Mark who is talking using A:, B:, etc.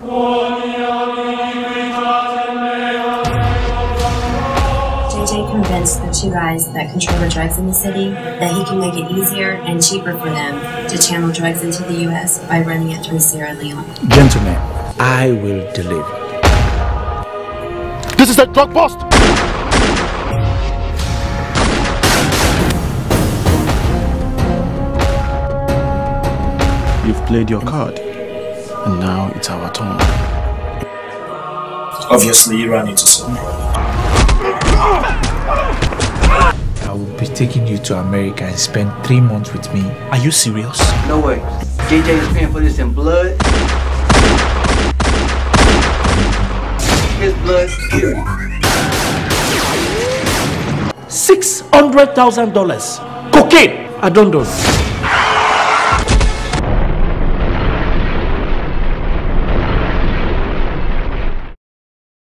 A: JJ convinced the two guys that control the drugs in the city that he can make it easier and cheaper for them to channel drugs into the U.S. by running it through Sierra Leone.
B: Gentlemen, I will deliver.
C: This is a drug bust!
B: You've played your card, and now it's our turn.
D: Obviously, you ran into something.
B: I will be taking you to America and spend 3 months with me. Are you serious?
E: No way. JJ is paying for this in blood. His blood here.
B: $600,000. Cocaine! I don't know.